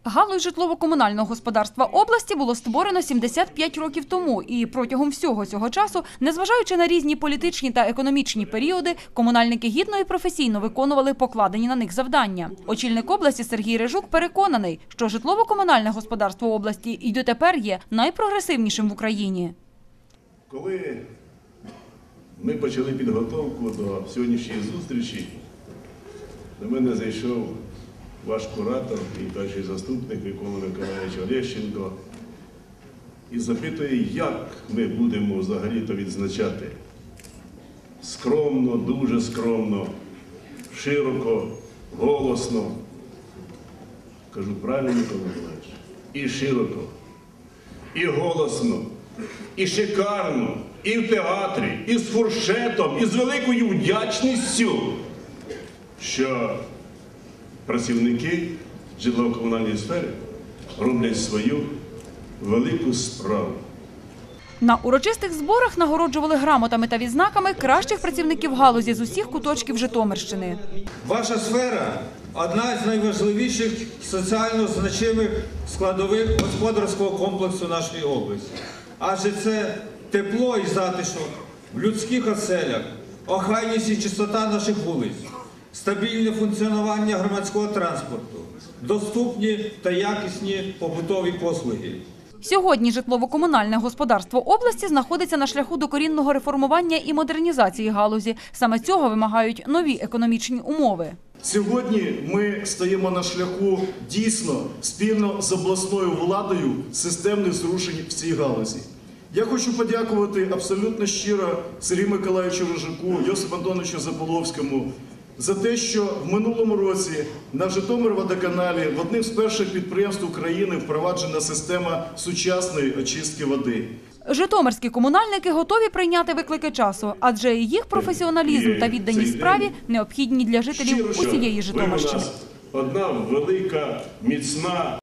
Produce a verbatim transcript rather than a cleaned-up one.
Галузь житлово-комунального господарства області було створено сімдесят п'ять років тому. І протягом всього цього часу, незважаючи на різні політичні та економічні періоди, комунальники гідно і професійно виконували покладені на них завдання. Очільник області Сергій Рижук переконаний, що житлово-комунальне господарство області і дотепер є найпрогресивнішим в Україні. Коли ми почали підготовку до сьогоднішньої зустрічі, до мене зайшов ваш куратор і перший заступник Микола Миколайович Олещенко і запитує, як ми будемо взагалі-то відзначати. Скромно, дуже скромно, широко, голосно. Кажу, правильно, Микола Миколайович? І широко, і голосно, і шикарно, і в театрі, і з фуршетом, і з великою вдячністю, що працівники житлово-комунальної сфери роблять свою велику справу. На урочистих зборах нагороджували грамотами та відзнаками кращих працівників галузі з усіх куточків Житомирщини. Ваша сфера – одна з найважливіших соціально значимих складових господарського комплексу нашої області. Адже це тепло і затишок в людських оселях, охайність і чистота наших вулиць, стабільне функціонування громадського транспорту, доступні та якісні побутові послуги. Сьогодні житлово-комунальне господарство області знаходиться на шляху докорінного реформування і модернізації галузі. Саме цього вимагають нові економічні умови. Сьогодні ми стоїмо на шляху дійсно спільно з обласною владою системних зрушень в цій галузі. Я хочу подякувати абсолютно щиро Сергію Миколайовичу Рижуку, Йосипу Антоновичу Заболовському за те, що в минулому році на Житомирводоканалі в одним з перших підприємств України впроваджена система сучасної очистки води. Житомирські комунальники готові прийняти виклики часу, адже їх професіоналізм та відданість справі необхідні для жителів усієї Житомирщини. Одна велика, міцна